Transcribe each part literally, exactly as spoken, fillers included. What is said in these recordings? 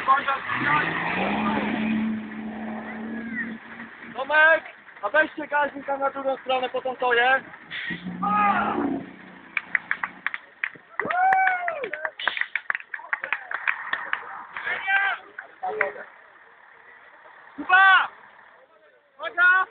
Tomek, a weźcie gaźnik tam na drugą stronę po tą toję. Kuba! Uwaga!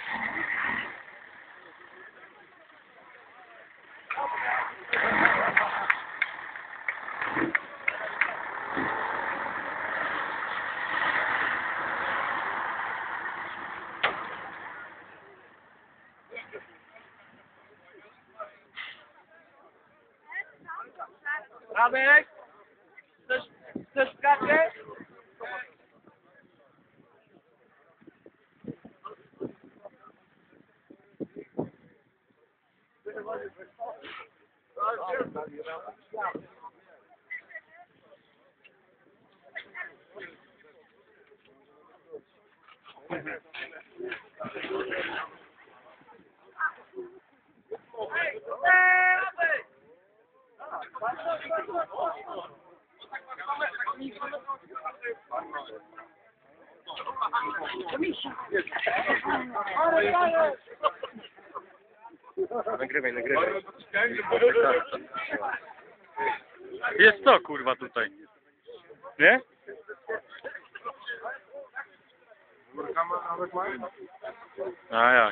Radek, chcesz, chcesz skakać? Nagrywaj, nagrywaj. Jest to kurwa tutaj. Nie? A jak?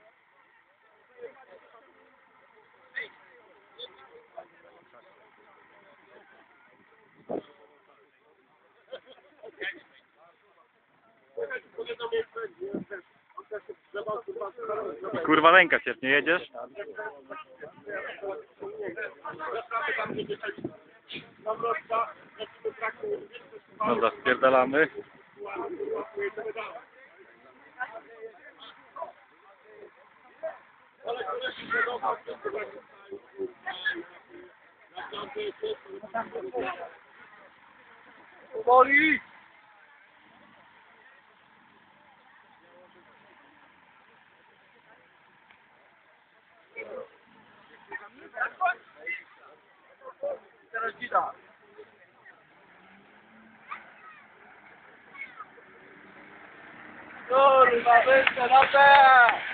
I kurwa ręka cię, nie jedziesz? Dobra, spierdalamy. Powoli! Teraz dzida. Kurwa, wyjście na te!